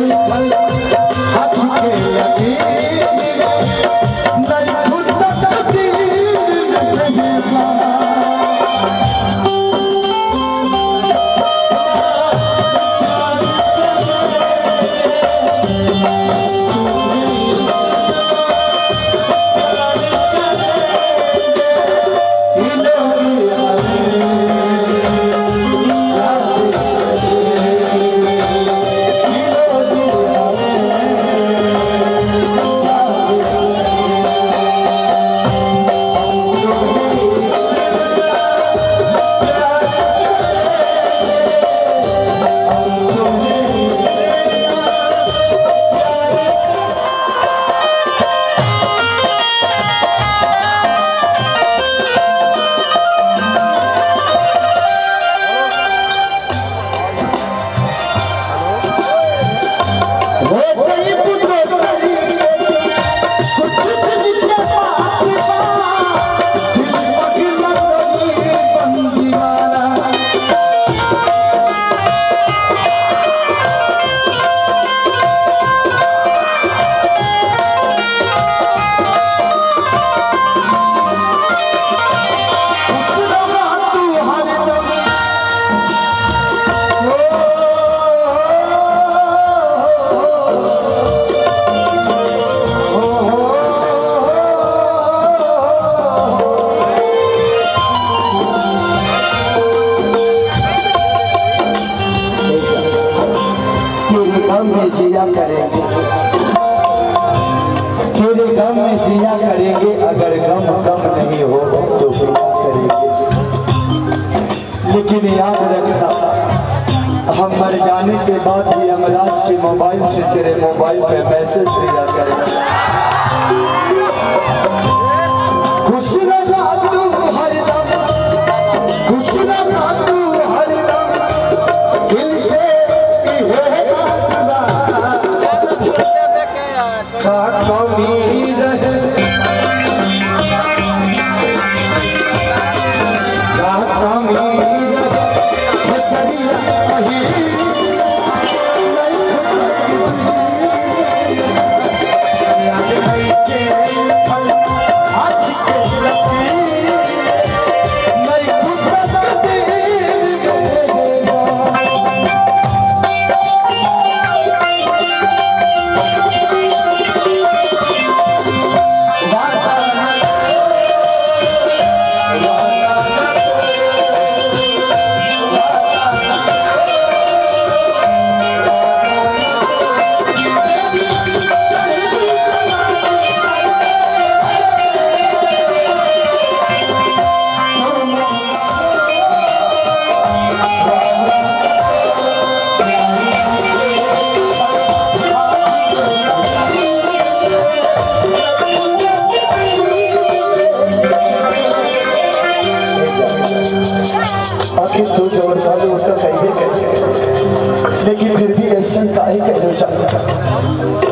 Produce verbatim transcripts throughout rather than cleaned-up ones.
जिया करेंगे, तेरे गम में जिया करेंगे, अगर गम गम नहीं हो तो जिया करेंगे। लेकिन याद रखना, हम मर जाने के बाद भी अमराज के मोबाइल से तेरे मोबाइल पे मैसेज दिया करेंगे। खुश रहा तू हरदम, खुश रहा तू हरदम, दिल से का कमी रहे, का कमी रहे, हसरिया कहीं याद नहीं के फल हाथ के लगे, नहीं खुद बता दे तो जोरदार उसका सही है, लेकिन फिर भी एक्शन का ही कहना चाहता है।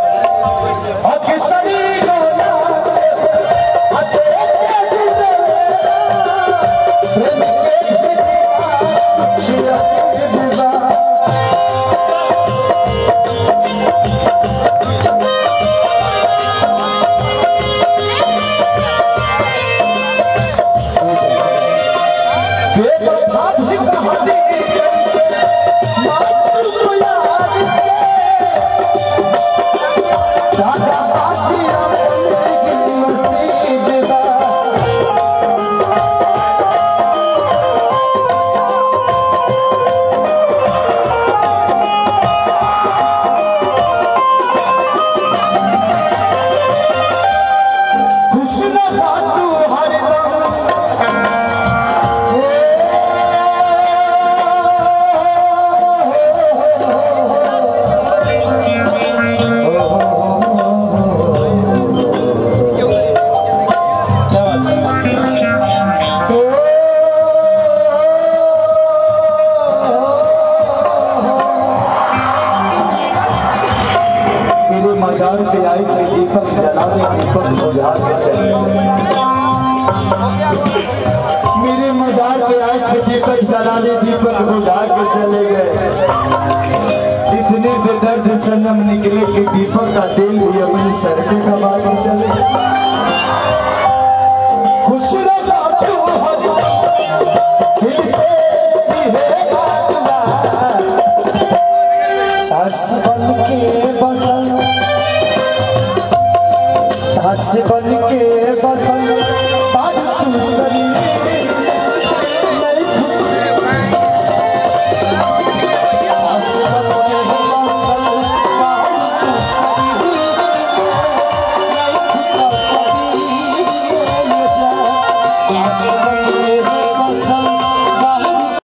मजार पे आई थे दीपक जलाने, दीपक बुझा के चले गए। मेरे मजार पे आए थे दीपक जलाने, दीपक बुझा के चले गए। इतने बेदर्द सनम निकले कि दीपक का तेल भी अपनी सर पे कमा के चले। खुश रहा तू हर दिल से सास बन के बसन, सास बन के बसन